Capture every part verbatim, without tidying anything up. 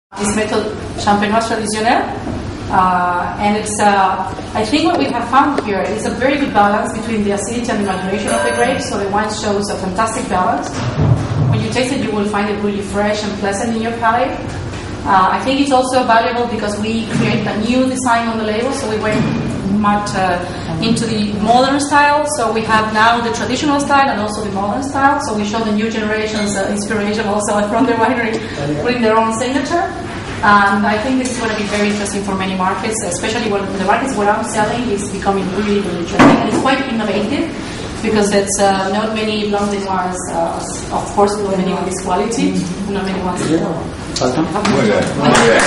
This method, champenoise traditionnel, uh, and it's, uh, I think what we have found here is a very good balance between the acidity and the maturation of the grapes, so the wine shows a fantastic balance. When you taste it, you will find it really fresh and pleasant in your palate. Uh, I think it's also valuable because we create a new design on the label, so we went much uh, into the modern style. So we have now the traditional style and also the modern style. So we show the new generation's uh, inspiration also from the winery, putting their own signature. And I think this is going to be very interesting for many markets, especially when the markets where I'm selling is becoming really, really interesting. And it's quite innovative because it's uh, not many blended wines, uh, of course, not many of this quality, mm-hmm. not many ones. Yeah. Welcome. Muy bien. Muy bien.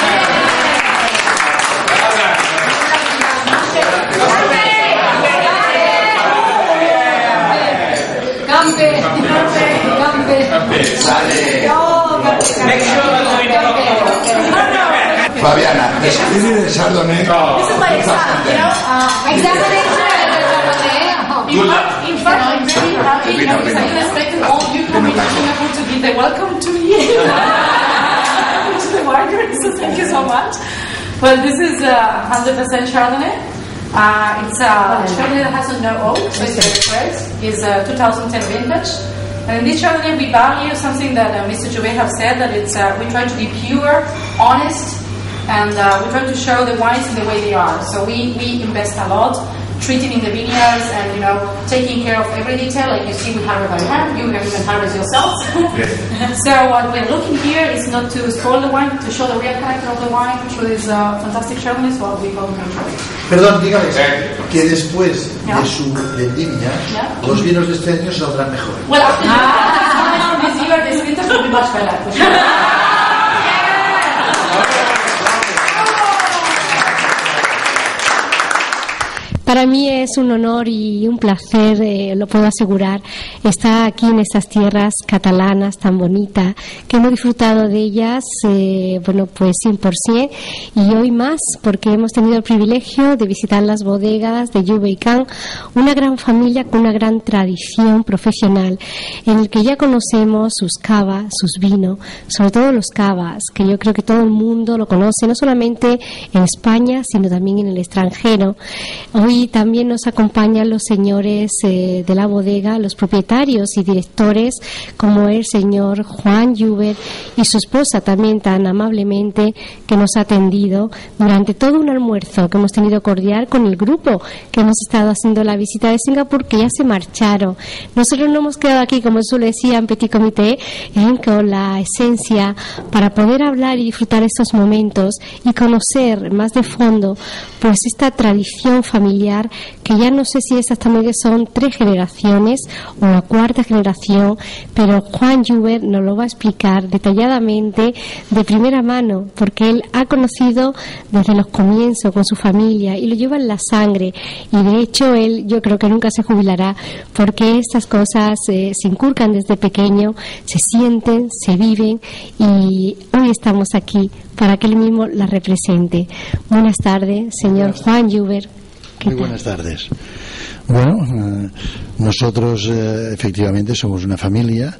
Gambe, gambe, gambe. Sale. Make sure Fabiana, describe el Chardonnay. This is my example, you know, uh, examination of the Chardonnay. In fact, I'm very happy because I didn't expect all you coming to Singapore to give the welcome to me. To the winery, so thank you so much. Well, this is uh, one hundred percent Chardonnay. Uh, it's a uh, Chardonnay that has no oak, so it's very fresh. It's a two thousand ten vintage. And in this Chardonnay, we value something that uh, Mister Jouvet have said, that it's uh, we try to be pure, honest, and uh, we try to show the wines in the way they are. So we, we invest a lot, treating in the vineyards and, you know, taking care of every detail. Like you see, we harvest by hand. You can even harvest yourselves. So what we're looking here is not to spoil the wine, to show the real character of the wine through this uh, fantastic Chardonnay, so we call them. Perdón, dígales que después yeah. de su vendimia, yeah. los vinos de este año saldrán mejor. Well, after ah. this year, the vintage will be much better. For sure. Para mí es un honor y un placer, eh, lo puedo asegurar, estar aquí en estas tierras catalanas tan bonitas, que hemos disfrutado de ellas, eh, bueno, pues cien por ciento, y hoy más, porque hemos tenido el privilegio de visitar las bodegas de Jouvet y Kahn, una gran familia con una gran tradición profesional, en el que ya conocemos sus cavas, sus vinos, sobre todo los cavas, que yo creo que todo el mundo lo conoce, no solamente en España, sino también en el extranjero. Hoy también nos acompañan los señores eh, de la bodega, los propietarios y directores, como el señor Juan Jouvet y su esposa también tan amablemente, que nos ha atendido durante todo un almuerzo que hemos tenido cordial con el grupo que hemos estado haciendo la visita de Singapur, que ya se marcharon. Nosotros no hemos quedado aquí, como yo le decía, en petit comité, eh, con la esencia para poder hablar y disfrutar estos momentos y conocer más de fondo pues esta tradición familiar, que ya no sé si exactamente son tres generaciones o la cuarta generación, pero Juan Jouvet nos lo va a explicar detalladamente de primera mano, porque él ha conocido desde los comienzos con su familia y lo lleva en la sangre, y de hecho él, yo creo que nunca se jubilará, porque estas cosas eh, se inculcan desde pequeño, se sienten, se viven, y hoy estamos aquí para que él mismo las represente. Buenas tardes, señor Juan Jouvet. Muy buenas tardes. Bueno, eh, nosotros eh, efectivamente somos una familia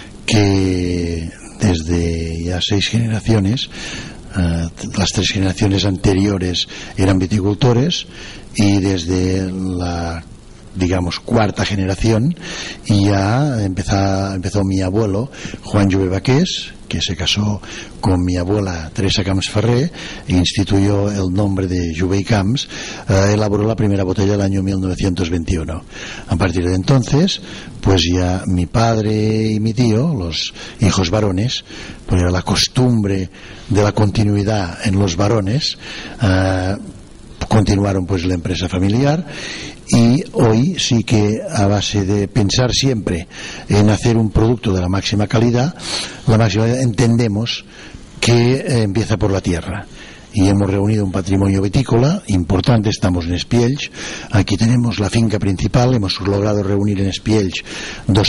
que desde ya seis generaciones, eh, las tres generaciones anteriores eran viticultores, y desde la digamos cuarta generación y ya empezó, empezó mi abuelo Juan Jouvet Baqués, que se casó con mi abuela Teresa Camps Ferrer e instituyó el nombre de Jouvet Camps. Eh, elaboró la primera botella el año mil novecientos veintiuno. A partir de entonces, pues ya mi padre y mi tío, los hijos varones, pues era la costumbre de la continuidad en los varones, eh, continuaron pues la empresa familiar. Y hoy sí que, a base de pensar siempre en hacer un producto de la máxima calidad, la máxima entendemos que eh, empieza por la tierra. Y hemos reunido un patrimonio vitícola importante. Estamos en Espiells, aquí tenemos la finca principal, hemos logrado reunir en Espiells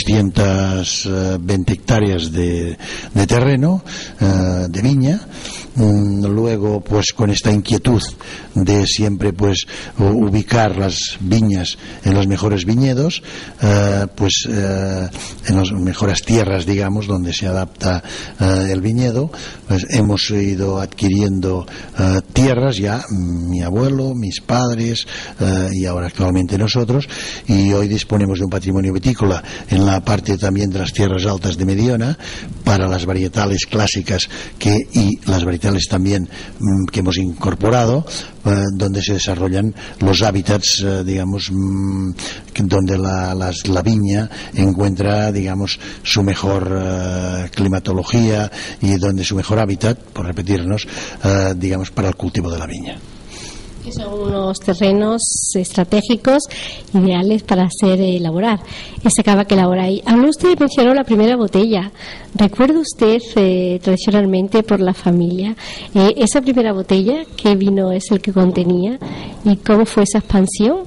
doscientas veinte hectáreas de, de terreno, eh, de viña, luego pues con esta inquietud de siempre pues ubicar las viñas en los mejores viñedos, eh, pues eh, en las mejores tierras, digamos, donde se adapta eh, el viñedo, pues hemos ido adquiriendo eh, tierras ya, mi abuelo, mis padres eh, y ahora actualmente nosotros, y hoy disponemos de un patrimonio vitícola en la parte también de las tierras altas de Mediona para las varietales clásicas que, y las varietales también mmm, que hemos incorporado, eh, donde se desarrollan los hábitats, eh, digamos, mmm, donde la, las, la viña encuentra, digamos, su mejor eh, climatología y donde su mejor hábitat, por repetirnos, eh, digamos, para el cultivo de la viña. Que son unos terrenos estratégicos ideales para hacer elaborar ese cava que elabora ahí. Habló usted, mencionó la primera botella. ¿Recuerda usted eh, tradicionalmente por la familia eh, esa primera botella, qué vino es el que contenía y cómo fue esa expansión?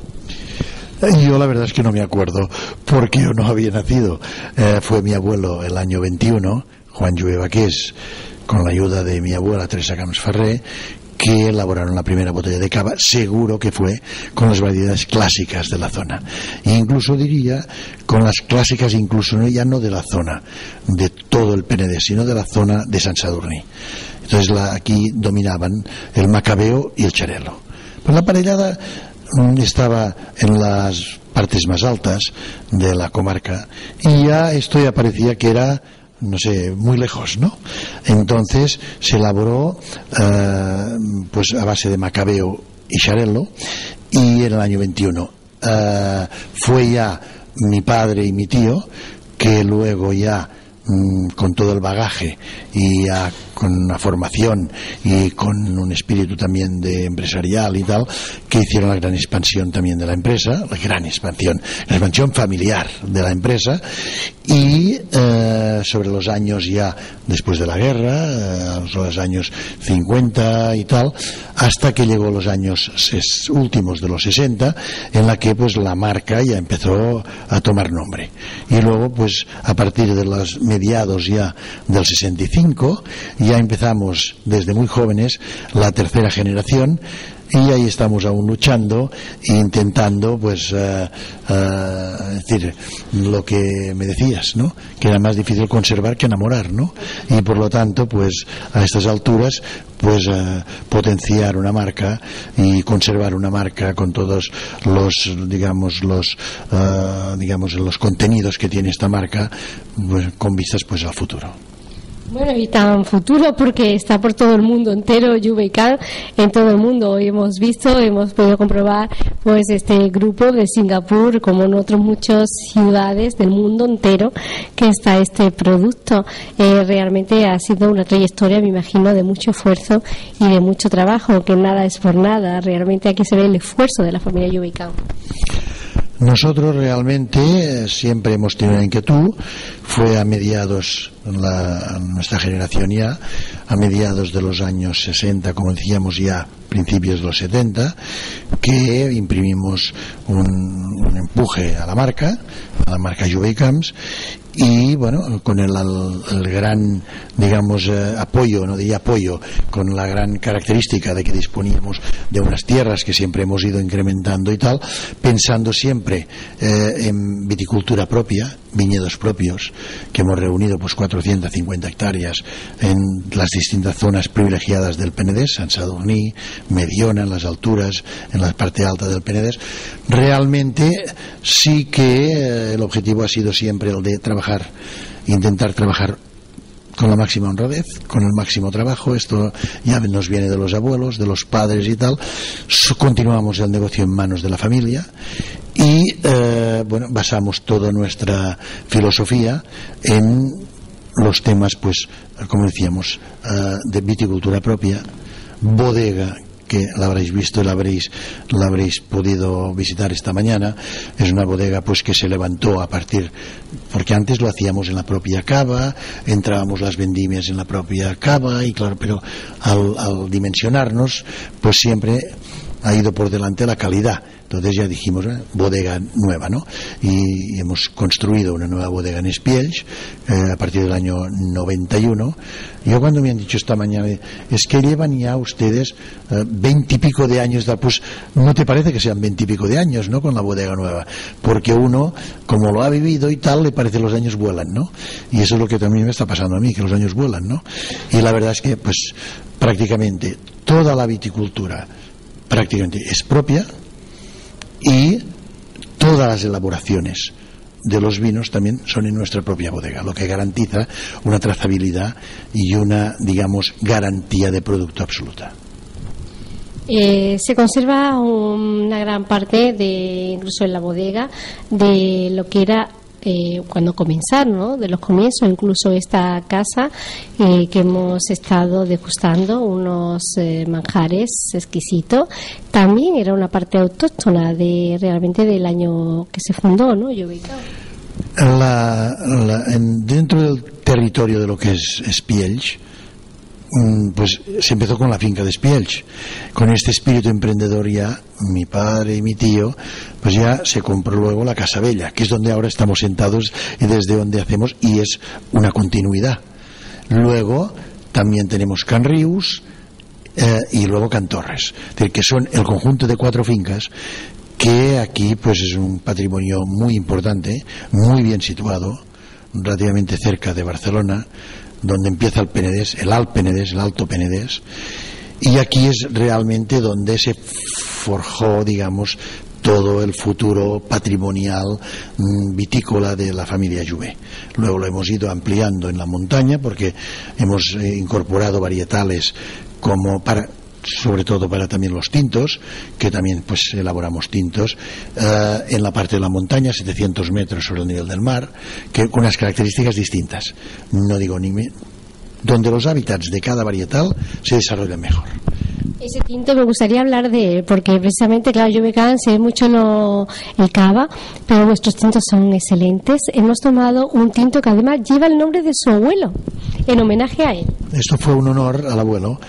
Yo la verdad es que no me acuerdo porque yo no había nacido. Eh, fue mi abuelo el año veintiuno, Juan Lluve Vaqués, con la ayuda de mi abuela Teresa Camps Ferrer, que elaboraron la primera botella de cava. Seguro que fue con las variedades clásicas de la zona, e incluso diría con las clásicas, incluso no, ya no de la zona de todo el Penedès, sino de la zona de Sant Sadurní. Entonces la, aquí dominaban el macabeo y el xarel·lo. Pues la parellada estaba en las partes más altas de la comarca y ya esto ya parecía que era, no sé, muy lejos, ¿no? Entonces se elaboró eh, pues a base de macabeo y xarel·lo, y en el año veintiuno eh, fue ya mi padre y mi tío que luego ya mmm, con todo el bagaje y ya con una formación y con un espíritu también de empresarial y tal, que hicieron la gran expansión también de la empresa, la gran expansión, la expansión familiar de la empresa, y eh, sobre los años ya después de la guerra, eh, los años cincuenta y tal, hasta que llegó los años ses, últimos de los sesenta, en la que pues la marca ya empezó a tomar nombre, y luego pues a partir de los mediados ya del sesenta y cinco ya empezamos desde muy jóvenes la tercera generación, y ahí estamos aún luchando e intentando pues uh, uh, decir lo que me decías, ¿no? Que era más difícil conservar que enamorar, ¿no? Y por lo tanto pues a estas alturas pues uh, potenciar una marca y conservar una marca con todos los digamos los uh, digamos los contenidos que tiene esta marca, pues, con vistas pues al futuro. Bueno, y tan futuro porque está por todo el mundo entero, Lluve i Cal, en todo el mundo. Hoy hemos visto, hemos podido comprobar pues este grupo de Singapur, como en otras muchas ciudades del mundo entero, que está este producto. Eh, realmente ha sido una trayectoria, me imagino, de mucho esfuerzo y de mucho trabajo, que nada es por nada. Realmente aquí se ve el esfuerzo de la familia Lluve i Cal. Nosotros realmente siempre hemos tenido una inquietud. Fue a mediados, la, nuestra generación ya, a mediados de los años sesenta, como decíamos ya, principios de los setenta, que imprimimos un, un empuje a la marca, a la marca Lluve i Camps, y bueno, con el, el, el gran, digamos, eh, apoyo, no diría apoyo, con la gran característica de que disponíamos de unas tierras que siempre hemos ido incrementando y tal, pensando siempre eh, en viticultura propia, viñedos propios, que hemos reunido pues cuatrocientas cincuenta hectáreas en las distintas zonas privilegiadas del Penedès, Sant Sadurní, Mediona, en las alturas, en la parte alta del Penedès. Realmente sí que eh, el objetivo ha sido siempre el de trabajar, intentar trabajar con la máxima honradez, con el máximo trabajo. Esto ya nos viene de los abuelos, de los padres y tal. Continuamos el negocio en manos de la familia y eh, bueno, basamos toda nuestra filosofía en los temas, pues como decíamos, eh, de viticultura propia, bodega, que la habréis visto y la habréis, la habréis podido visitar esta mañana. Es una bodega pues que se levantó a partir, porque antes lo hacíamos en la propia cava, entrábamos las vendimias en la propia cava, y claro, pero al, al dimensionarnos pues siempre ha ido por delante la calidad Entonces ya dijimos, eh, bodega nueva, ¿no? Y, y hemos construido una nueva bodega en Espiells eh, a partir del año noventa y uno. Yo cuando me han dicho esta mañana, es que llevan ya ustedes veintipico eh, de años, pues no te parece que sean veintipico de años, ¿no? Con la bodega nueva, porque uno, como lo ha vivido y tal, le parece que los años vuelan, ¿no? Y eso es lo que también me está pasando a mí, que los años vuelan, ¿no? Y la verdad es que, pues, prácticamente toda la viticultura prácticamente es propia, y todas las elaboraciones de los vinos también son en nuestra propia bodega, lo que garantiza una trazabilidad y una, digamos, garantía de producto absoluta. Eh, se conserva una gran parte de, incluso en la bodega, de lo que era eh, cuando comenzaron, ¿no? De los comienzos, incluso esta casa eh, que hemos estado degustando unos eh, manjares exquisitos, también era una parte autóctona de realmente del año que se fundó, ¿no? Llobregat. La, la, en, dentro del territorio de lo que es Espiells, pues se empezó con la finca de Espiells. Con este espíritu emprendedor ya mi padre y mi tío, pues ya se compró luego la Casa Bella, que es donde ahora estamos sentados y desde donde hacemos, y es una continuidad. Luego también tenemos Can Rius eh, y luego Can Torres, es decir, que son el conjunto de cuatro fincas que aquí pues es un patrimonio muy importante, muy bien situado, relativamente cerca de Barcelona, donde empieza el Penedés, el Alt Penedés, el Alto Penedés, y aquí es realmente donde se forjó, digamos, todo el futuro patrimonial mmm, vitícola de la familia Jover. Luego lo hemos ido ampliando en la montaña porque hemos eh, incorporado varietales como para, sobre todo para también los tintos, que también pues elaboramos tintos eh, en la parte de la montaña, setecientos metros sobre el nivel del mar, que con unas características distintas, no digo ni me, donde los hábitats de cada varietal se desarrollan mejor. Ese tinto me gustaría hablar de él, porque precisamente, claro, yo me canso mucho lo, el cava, pero nuestros tintos son excelentes. Hemos tomado un tinto que además lleva el nombre de su abuelo, en homenaje a él. Esto fue un honor al abuelo,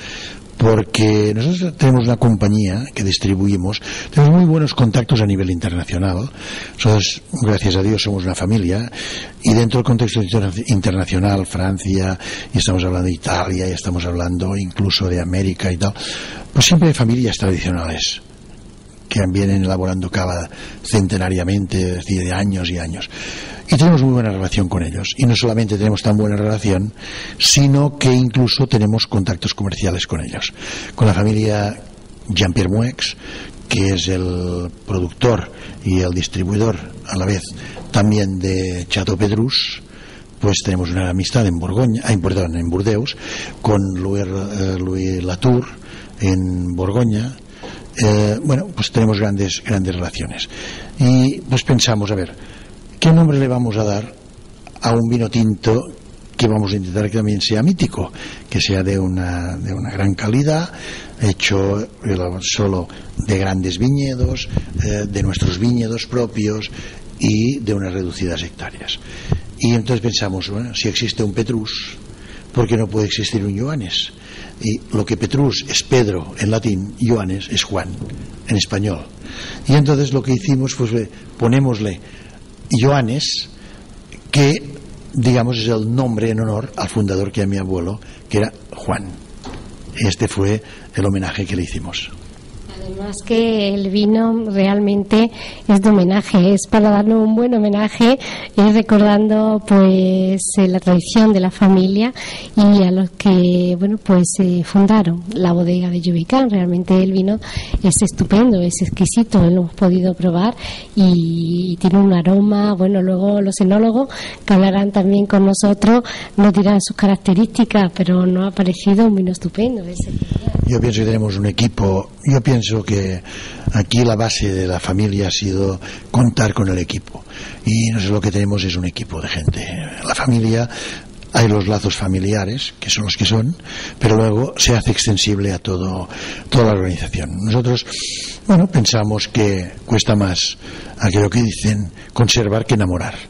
porque nosotros tenemos una compañía que distribuimos, tenemos muy buenos contactos a nivel internacional. Nosotros, gracias a Dios, somos una familia, y dentro del contexto internacional, Francia, y estamos hablando de Italia, y estamos hablando incluso de América y tal, pues siempre hay familias tradicionales que vienen elaborando cava centenariamente, es decir, de años y años. Y tenemos muy buena relación con ellos. Y no solamente tenemos tan buena relación, sino que incluso tenemos contactos comerciales con ellos. Con la familia Jean-Pierre Muex, que es el productor y el distribuidor a la vez también de Chateau Pedrus, pues tenemos una amistad en Borgoña, ah, perdón, en Burdeos, con Louis, eh, Louis Latour en Borgoña. Eh, bueno, pues tenemos grandes, grandes relaciones. Y pues pensamos, a ver, ¿qué nombre le vamos a dar a un vino tinto que vamos a intentar que también sea mítico, que sea de una, de una gran calidad, hecho solo de grandes viñedos, eh, de nuestros viñedos propios y de unas reducidas hectáreas? Y entonces pensamos, bueno, si existe un Petrus, ¿por qué no puede existir un Joanes? Y lo que Petrus es Pedro en latín, Joanes es Juan en español. Y entonces lo que hicimos fue pues, ponémosle Joanes, que digamos es el nombre en honor al fundador, que era mi abuelo, que era Juan. Este fue el homenaje que le hicimos. Además que el vino realmente es de homenaje, es para darnos un buen homenaje, es recordando pues la tradición de la familia y a los que bueno pues eh, fundaron la bodega de Llobregat. Realmente el vino es estupendo, es exquisito, lo hemos podido probar y, y tiene un aroma. Bueno, luego los enólogos que hablarán también con nosotros nos dirán sus características, pero nos ha parecido un vino estupendo. Es Yo pienso que tenemos un equipo, yo pienso que aquí la base de la familia ha sido contar con el equipo, y nosotros lo que tenemos es un equipo de gente. La familia, hay los lazos familiares, que son los que son, pero luego se hace extensible a todo, toda la organización. Nosotros, bueno, pensamos que cuesta más, aquello que dicen, conservar que enamorar.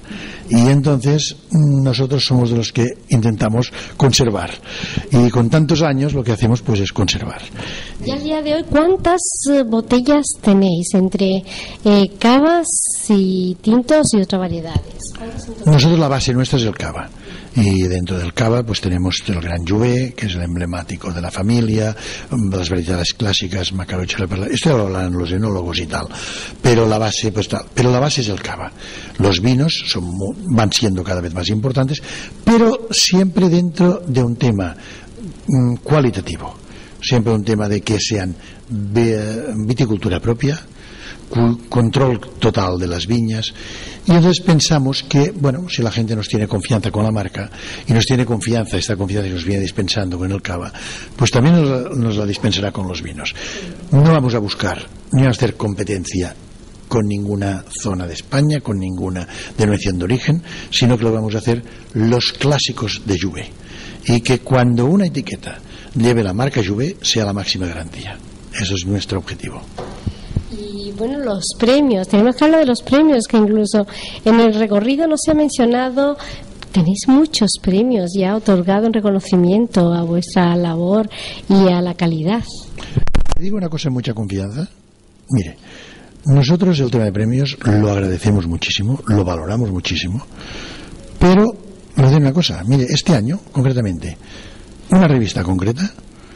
Y entonces nosotros somos de los que intentamos conservar. Y con tantos años lo que hacemos pues es conservar. Y al día de hoy, ¿cuántas eh, botellas tenéis entre eh, cavas y tintos y otras variedades? Nosotros la base nuestra es el cava. Y dentro del cava pues tenemos el Gran Juvé, que es el emblemático de la familia, las variedades clásicas, Macarocha, esto lo hablan los enólogos y tal, pero la base pues tal, pero la base es el cava. Los vinos son, van siendo cada vez más importantes, pero siempre dentro de un tema mm, cualitativo, siempre un tema de que sean viticultura propia, control total de las viñas. Y entonces pensamos que, bueno, si la gente nos tiene confianza con la marca y nos tiene confianza, esta confianza que nos viene dispensando con el cava, pues también nos la, nos la dispensará con los vinos. No vamos a buscar ni a hacer competencia con ninguna zona de España, con ninguna denominación de origen, sino que lo vamos a hacer los clásicos de Juvé, y que cuando una etiqueta lleve la marca Juvé sea la máxima garantía. Eso es nuestro objetivo. Y bueno, los premios, tenemos que hablar de los premios, que incluso en el recorrido no se ha mencionado. Tenéis muchos premios ya otorgados en reconocimiento a vuestra labor y a la calidad. Te digo una cosa en mucha confianza. Mire, nosotros el tema de premios lo agradecemos muchísimo, lo valoramos muchísimo, pero os digo una cosa. Mire, este año, concretamente, una revista concreta,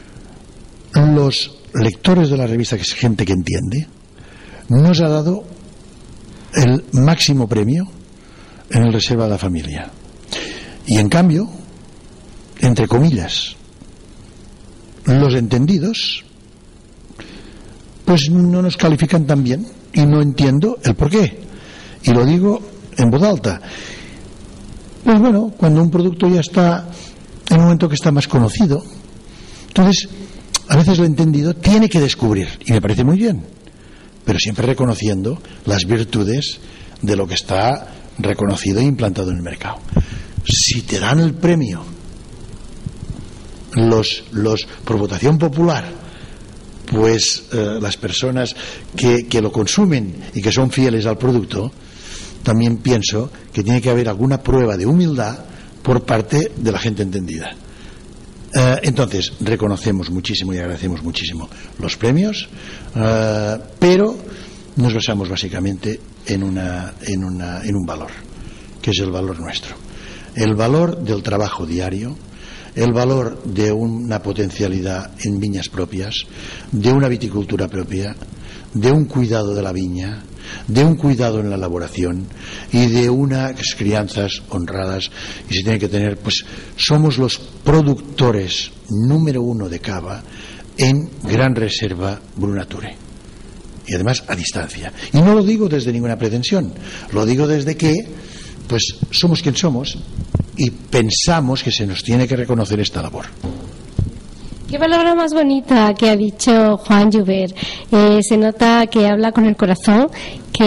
los lectores de la revista, que es gente que entiende, nos ha dado el máximo premio en el Reserva de la Familia. Y en cambio, entre comillas, los entendidos pues no nos califican tan bien, y no entiendo el por qué, y lo digo en voz alta. Pues bueno, cuando un producto ya está en un momento que está más conocido, entonces a veces el entendido tiene que descubrir, y me parece muy bien, pero siempre reconociendo las virtudes de lo que está reconocido e implantado en el mercado. Si te dan el premio los, los por votación popular, pues eh, las personas que, que lo consumen y que son fieles al producto, también pienso que tiene que haber alguna prueba de humildad por parte de la gente entendida. Uh, entonces, reconocemos muchísimo y agradecemos muchísimo los premios, uh, pero nos basamos básicamente en, una, en, una, en un valor, que es el valor nuestro. El valor del trabajo diario, el valor de una potencialidad en viñas propias, de una viticultura propia, de un cuidado de la viña, de un cuidado en la elaboración y de unas crianzas honradas. Y se tiene que tener, pues somos los productores número uno de cava en Gran Reserva Brunature, y además a distancia. Y no lo digo desde ninguna pretensión, lo digo desde que pues somos quien somos y pensamos que se nos tiene que reconocer esta labor. Qué palabra más bonita que ha dicho Juan Joubert. Eh, se nota que habla con el corazón, que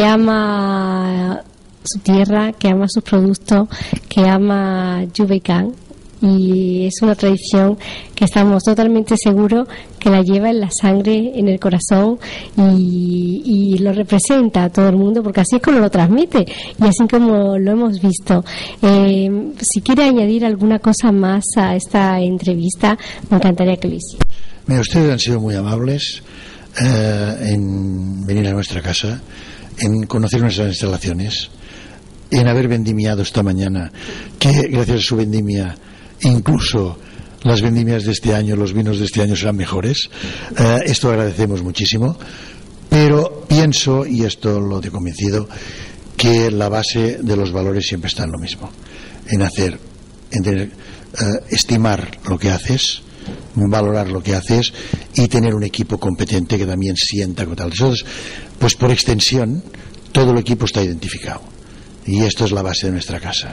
ama su tierra, que ama sus productos, que ama Joubert-Can, y es una tradición que estamos totalmente seguros que la lleva en la sangre, en el corazón, y, y lo representa a todo el mundo, porque así es como lo transmite y así como lo hemos visto. Eh, si quiere añadir alguna cosa más a esta entrevista, me encantaría que lo hiciera. Mira, ustedes han sido muy amables eh, en venir a nuestra casa, en conocer nuestras instalaciones, en haber vendimiado esta mañana, que gracias a su vendimia incluso las vendimias de este año, los vinos de este año serán mejores. Eh, esto agradecemos muchísimo, pero pienso, y esto lo he convencido, que la base de los valores siempre está en lo mismo, en hacer, en tener, eh, estimar lo que haces, valorar lo que haces y tener un equipo competente que también sienta como tal. Entonces, pues por extensión, todo el equipo está identificado, y esto es la base de nuestra casa.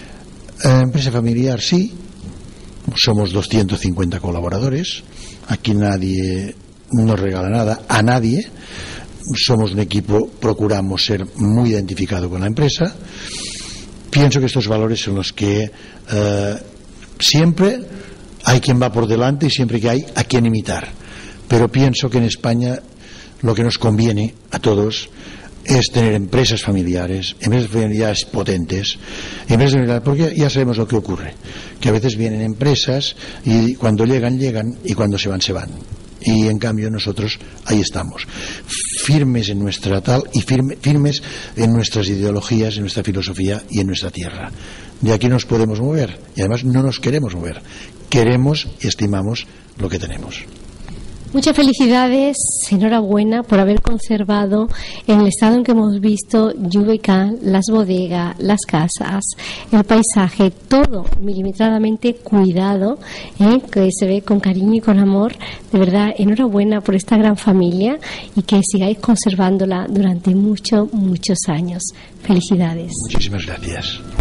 Eh, empresa familiar, sí. Somos doscientos cincuenta colaboradores. Aquí nadie nos regala nada a nadie. Somos un equipo, procuramos ser muy identificado con la empresa. Pienso que estos valores son los que eh, siempre hay quien va por delante y siempre que hay a quien imitar. Pero pienso que en España lo que nos conviene a todos es tener empresas familiares, empresas familiares potentes, empresas familiares, porque ya sabemos lo que ocurre, que a veces vienen empresas y cuando llegan, llegan y cuando se van, se van. Y en cambio nosotros ahí estamos, firmes en nuestra tal y firme, firmes en nuestras ideologías, en nuestra filosofía y en nuestra tierra. De aquí nos podemos mover y además no nos queremos mover, queremos y estimamos lo que tenemos. Muchas felicidades, enhorabuena por haber conservado en el estado en que hemos visto Lluveca, las bodegas, las casas, el paisaje, todo milimetradamente cuidado, ¿eh? Que se ve con cariño y con amor. De verdad, enhorabuena por esta gran familia y que sigáis conservándola durante muchos, muchos años. Felicidades. Muchísimas gracias.